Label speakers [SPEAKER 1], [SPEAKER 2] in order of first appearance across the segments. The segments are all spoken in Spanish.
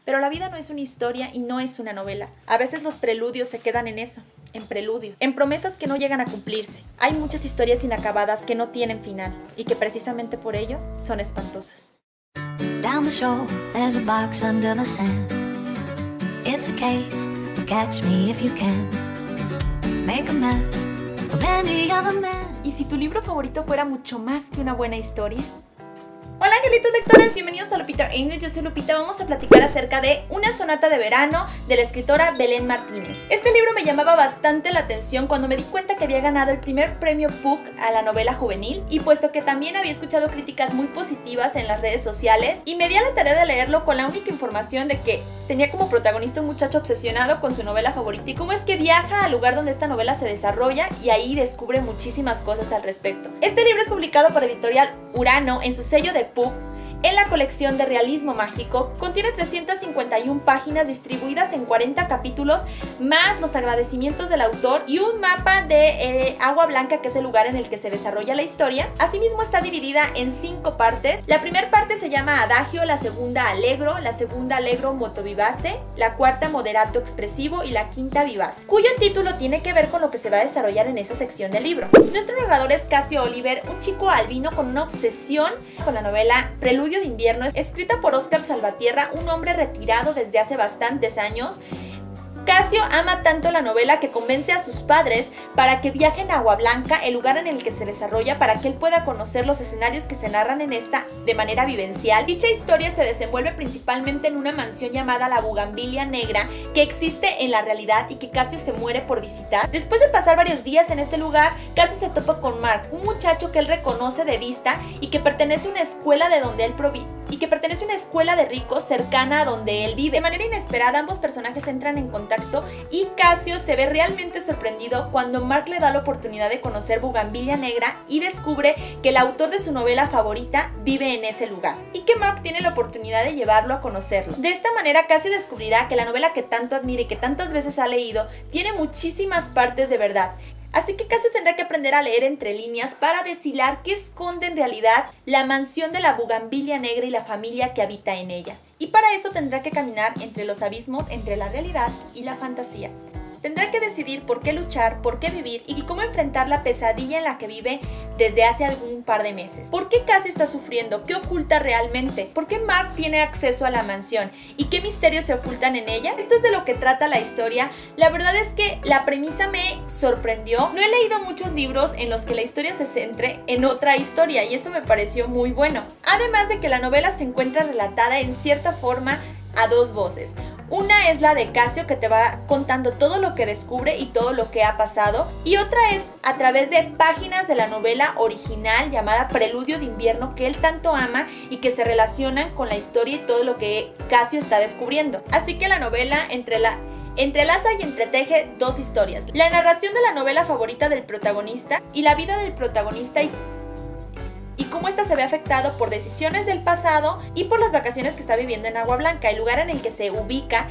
[SPEAKER 1] Pero la vida no es una historia y no es una novela. A veces los preludios se quedan en eso, en preludio, en promesas que no llegan a cumplirse. Hay muchas historias inacabadas que no tienen final y que precisamente por ello son espantosas.
[SPEAKER 2] Down the shore, there's a box under the sand. It's a case, catch me if you can. Make a mess of any other man.
[SPEAKER 1] ¿Y si tu libro favorito fuera mucho más que una buena historia? Hola angelitos lectores, bienvenidos a Lupita English, yo soy Lupita. Vamos a platicar acerca de Una sonata de verano de la escritora Belén Martínez. Este libro me llamaba bastante la atención cuando me di cuenta que había ganado el primer premio PUC a la novela juvenil, y puesto que también había escuchado críticas muy positivas en las redes sociales, y me di a la tarea de leerlo con la única información de que tenía como protagonista un muchacho obsesionado con su novela favorita y cómo es que viaja al lugar donde esta novela se desarrolla y ahí descubre muchísimas cosas al respecto. Este libro es publicado por Editorial Urano en su sello de PUC en la colección de realismo mágico. Contiene 351 páginas distribuidas en 40 capítulos, más los agradecimientos del autor y un mapa de Agua Blanca, que es el lugar en el que se desarrolla la historia. Asimismo está dividida en 5 partes. La primera parte se llama Adagio, la segunda Allegro, la segunda Allegro Moto Vivace, la cuarta Moderato Expresivo y la quinta Vivaz, cuyo título tiene que ver con lo que se va a desarrollar en esa sección del libro. Nuestro narrador es Casio Oliver, un chico albino con una obsesión con la novela Preludio de invierno, escrita por Óscar Salvatierra, un hombre retirado desde hace bastantes años. Casio ama tanto la novela que convence a sus padres para que viajen a Agua Blanca, el lugar en el que se desarrolla, para que él pueda conocer los escenarios que se narran en esta de manera vivencial. Dicha historia se desenvuelve principalmente en una mansión llamada la Bugambilia Negra, que existe en la realidad y que Casio se muere por visitar. Después de pasar varios días en este lugar, Casio se topa con Mark, un muchacho que él reconoce de vista y que pertenece a una escuela de donde él pertenece a una escuela de ricos cercana a donde él vive. De manera inesperada, ambos personajes entran en contacto y Casio se ve realmente sorprendido cuando Mark le da la oportunidad de conocer Bugambilia Negra y descubre que el autor de su novela favorita vive en ese lugar y que Mark tiene la oportunidad de llevarlo a conocerlo. De esta manera, Casio descubrirá que la novela que tanto admira y que tantas veces ha leído tiene muchísimas partes de verdad. Así que Casio tendrá que aprender a leer entre líneas para deshilar qué esconde en realidad la mansión de la Bugambilia Negra y la familia que habita en ella. Y para eso tendrá que caminar entre los abismos entre la realidad y la fantasía. Tendrá que decidir por qué luchar, por qué vivir y cómo enfrentar la pesadilla en la que vive desde hace algún par de meses. ¿Por qué Casio está sufriendo? ¿Qué oculta realmente? ¿Por qué Mark tiene acceso a la mansión? ¿Y qué misterios se ocultan en ella? Esto es de lo que trata la historia. La verdad es que la premisa me sorprendió. No he leído muchos libros en los que la historia se centre en otra historia y eso me pareció muy bueno. Además de que la novela se encuentra relatada en cierta forma a dos voces. Una es la de Casio, que te va contando todo lo que descubre y todo lo que ha pasado, y otra es a través de páginas de la novela original llamada Preludio de invierno, que él tanto ama y que se relacionan con la historia y todo lo que Casio está descubriendo. Así que la novela entrelaza y entreteje dos historias: la narración de la novela favorita del protagonista y la vida del protagonista y cómo ésta se ve afectado por decisiones del pasado y por las vacaciones que está viviendo en Agua Blanca, el lugar en el que se ubica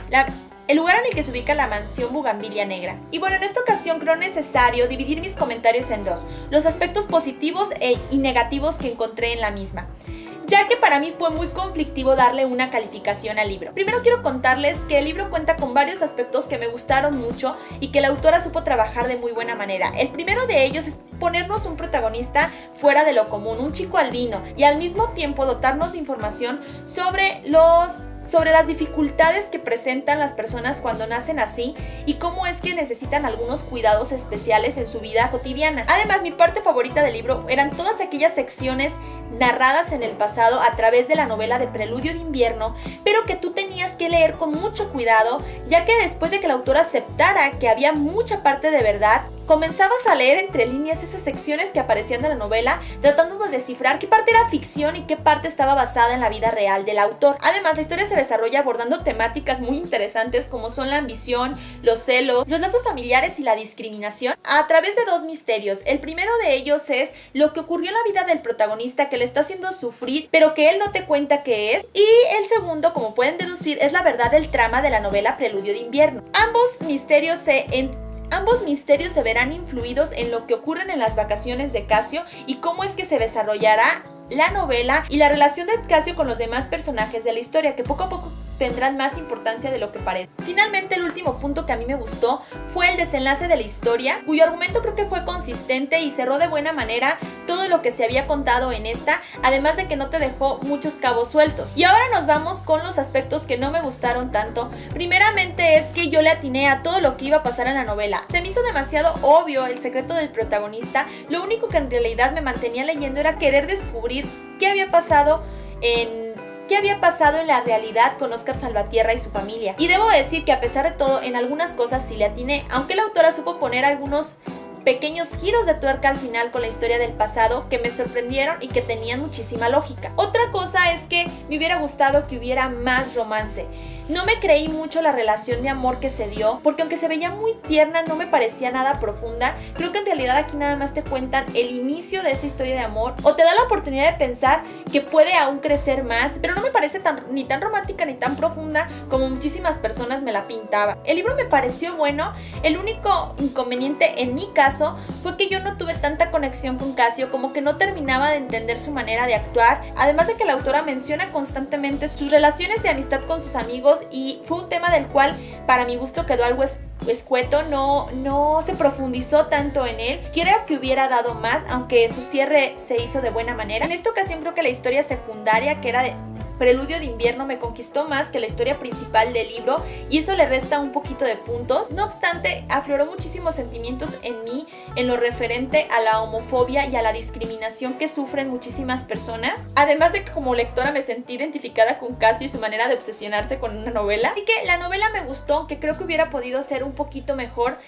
[SPEAKER 1] la mansión Bugambilia Negra. Y bueno, en esta ocasión creo necesario dividir mis comentarios en dos: los aspectos positivos y negativos que encontré en la misma, ya que para mí fue muy conflictivo darle una calificación al libro. Primero quiero contarles que el libro cuenta con varios aspectos que me gustaron mucho y que la autora supo trabajar de muy buena manera. El primero de ellos es ponernos un protagonista fuera de lo común, un chico albino, y al mismo tiempo dotarnos de información sobre las dificultades que presentan las personas cuando nacen así y cómo es que necesitan algunos cuidados especiales en su vida cotidiana. Además, mi parte favorita del libro eran todas aquellas secciones narradas en el pasado a través de la novela de Preludio de invierno, pero que tú tenías que leer con mucho cuidado, ya que después de que la autora aceptara que había mucha parte de verdad, comenzabas a leer entre líneas esas secciones que aparecían de la novela, tratando de descifrar qué parte era ficción y qué parte estaba basada en la vida real del autor. Además, la historia se desarrolla abordando temáticas muy interesantes como son la ambición, los celos, los lazos familiares y la discriminación a través de dos misterios. El primero de ellos es lo que ocurrió en la vida del protagonista, que le está haciendo sufrir pero que él no te cuenta qué es, y el segundo, como pueden deducir, es la verdad del trama de la novela Preludio de invierno. Ambos misterios se verán influidos en lo que ocurren en las vacaciones de Casio y cómo es que se desarrollará la novela y la relación de Casio con los demás personajes de la historia, que poco a poco tendrán más importancia de lo que parece. Finalmente, el último punto que a mí me gustó fue el desenlace de la historia, cuyo argumento creo que fue consistente y cerró de buena manera todo lo que se había contado en esta, además de que no te dejó muchos cabos sueltos. Y ahora nos vamos con los aspectos que no me gustaron tanto. Primeramente es que yo le atiné a todo lo que iba a pasar en la novela. Se me hizo demasiado obvio el secreto del protagonista. Lo único que en realidad me mantenía leyendo era querer descubrir qué había pasado en la realidad con Óscar Salvatierra y su familia. Y debo decir que a pesar de todo, en algunas cosas sí le atiné, aunque la autora supo poner algunos pequeños giros de tuerca al final con la historia del pasado que me sorprendieron y que tenían muchísima lógica. Otra cosa es que me hubiera gustado que hubiera más romance. No me creí mucho la relación de amor que se dio, porque aunque se veía muy tierna, no me parecía nada profunda. Creo que en realidad aquí nada más te cuentan el inicio de esa historia de amor, o te da la oportunidad de pensar que puede aún crecer más, pero no me parece ni tan romántica ni tan profunda como muchísimas personas me la pintaban. El libro me pareció bueno. El único inconveniente en mi caso fue que yo no tuve tanta conexión con Casio, como que no terminaba de entender su manera de actuar, además de que la autora menciona constantemente sus relaciones de amistad con sus amigos, y fue un tema del cual para mi gusto quedó algo escueto, no se profundizó tanto en él. Creo que hubiera dado más, aunque su cierre se hizo de buena manera. En esta ocasión creo que la historia secundaria, que era de Preludio de Invierno, me conquistó más que la historia principal del libro, y eso le resta un poquito de puntos. No obstante, afloró muchísimos sentimientos en mí en lo referente a la homofobia y a la discriminación que sufren muchísimas personas, además de que como lectora me sentí identificada con Casio y su manera de obsesionarse con una novela. Así que la novela me gustó, aunque creo que hubiera podido ser un poquito mejor.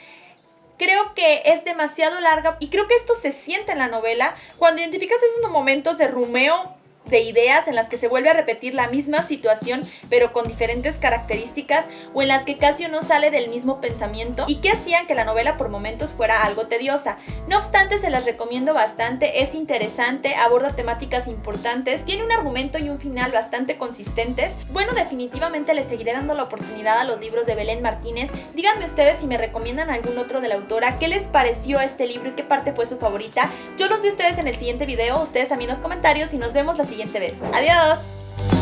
[SPEAKER 1] Creo que es demasiado larga, y creo que esto se siente en la novela cuando identificas esos momentos de rumeo de ideas en las que se vuelve a repetir la misma situación pero con diferentes características, o en las que Casio no sale del mismo pensamiento y que hacían que la novela por momentos fuera algo tediosa. No obstante, se las recomiendo bastante, es interesante, aborda temáticas importantes, tiene un argumento y un final bastante consistentes. Bueno, definitivamente les seguiré dando la oportunidad a los libros de Belén Martínez. Díganme ustedes si me recomiendan algún otro de la autora, qué les pareció este libro y qué parte fue su favorita. Yo los veo a ustedes en el siguiente video, ustedes también en los comentarios, y nos vemos la siguiente vez. ¡Adiós!